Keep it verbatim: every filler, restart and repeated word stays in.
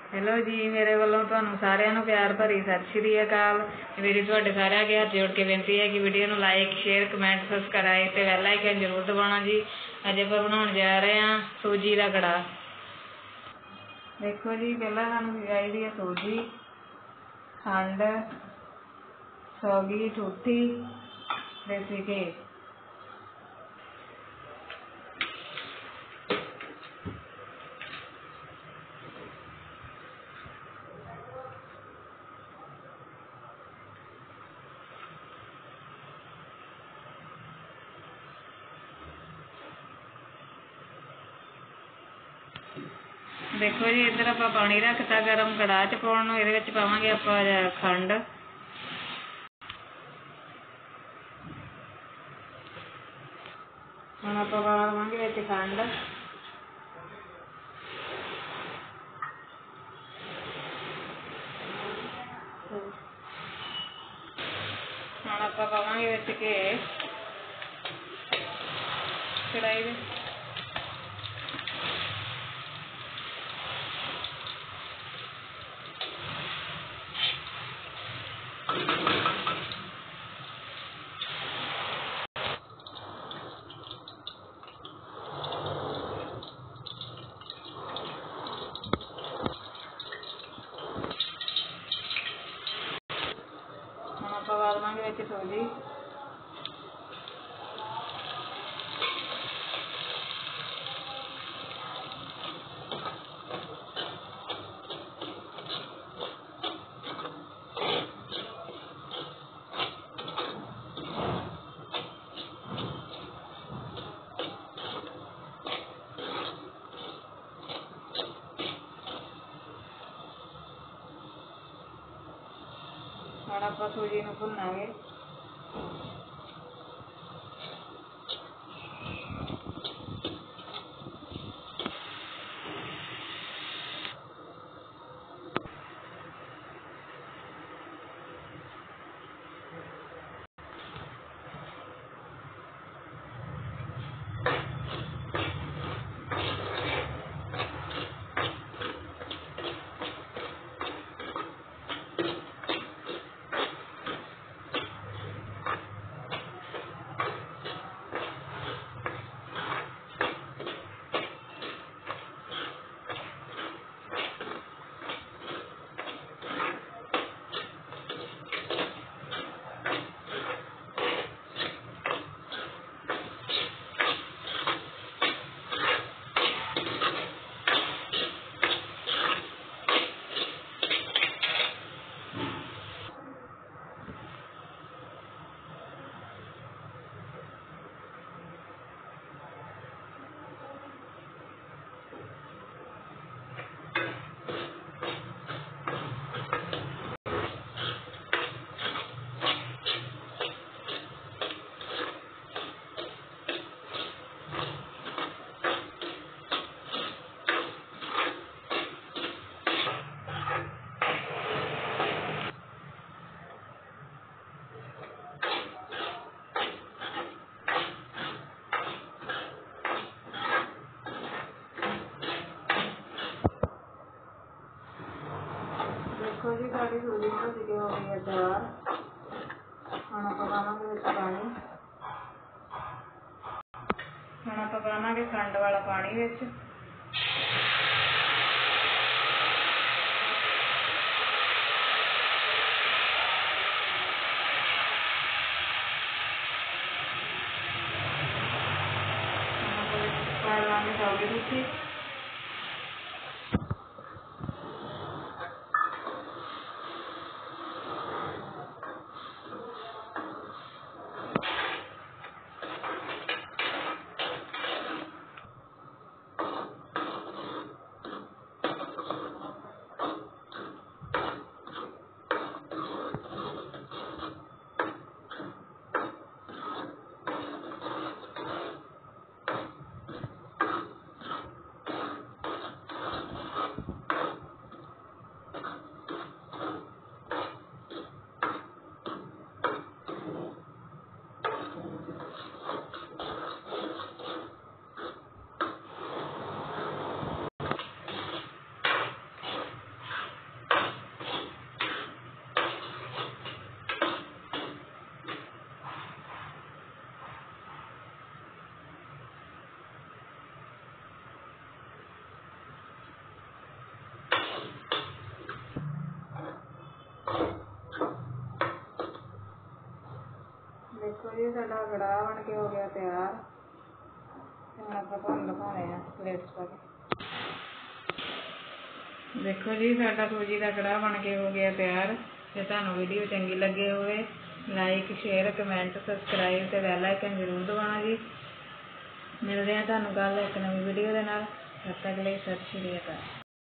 Hello जी, मेरे वालों तुहानू सारिਆਂ ਨੂੰ प्यार भरी सत श्री अकाल। मेरी तुहाडे सारिਆਂ अगे हाथ जोड़ के बेनती है कि वीडियो ਨੂੰ लाइक शेयर कमेंट सबसक्राइब ते बैल आइकन जरूर दबाना जी। अज आप बनाने जा रहे हैं सूजी का कड़ा। देखो जी, पहला सानू चाहिए है सूजी, खंड, सौगी ठूठी, देसी घी। देखो जी, इधर आप पानी रखता गर्म कड़ाह च पाउण नूं। इहदे विच पावांगे आपां खंड, हुण आपां पा देवांगे विच खंड, हुण आपां पावांगे विच घी कड़ाही दे। ਆਪਾਂ ਪਾ ਦੇਵਾਂਗੇ ਵਿੱਚ ਸੂਜੀ, ਹੁਣ ਆਪਾਂ ਸੂਜੀ ਨੂੰ ਭੁੰਨਾਂਗੇ। देखो जी, साड़ी सूजी भुज के हो गई है तैयार। हम आप पावांगे विच पानी, हम आप पावांगे खंड वाला पानी विच। पा देवांगे सौगी ठूठी, देखो जी साडा कड़ाह बन के हो गया तैयार। ਹੁਣ ਆਪਾਂ ਤੁਹਾਨੂੰ ਦਿਖਾਉਣੇ ਆ ਪਲੇਟਸ ਪਾ ਕੇ। ਦੇਖੋ ਜੀ ਸਾਡਾ ਸੂਜੀ ਦਾ ਕੜਾਹ ਬਣ ਕੇ ਹੋ ਗਿਆ ਤਿਆਰ। ਜੇ ਤੁਹਾਨੂੰ ਵੀਡੀਓ ਚੰਗੀ ਲੱਗੇ ਹੋਵੇ ਲਾਈਕ ਸ਼ੇਅਰ ਕਮੈਂਟ ਸਬਸਕ੍ਰਾਈਬ ਤੇ ਬੈਲ ਆਈਕਨ ਜ਼ਰੂਰ ਦਬਾਉਣਾ ਜੀ। ਮਿਲਦੇ ਹਾਂ ਤੁਹਾਨੂੰ ਕੱਲ੍ਹ ਇੱਕ ਨਵੀਂ ਵੀਡੀਓ ਦੇ ਨਾਲ। ਤਦ ਤੱਕ ਲਈ ਸਤਿ ਸ਼੍ਰੀ ਅਕਾਲ।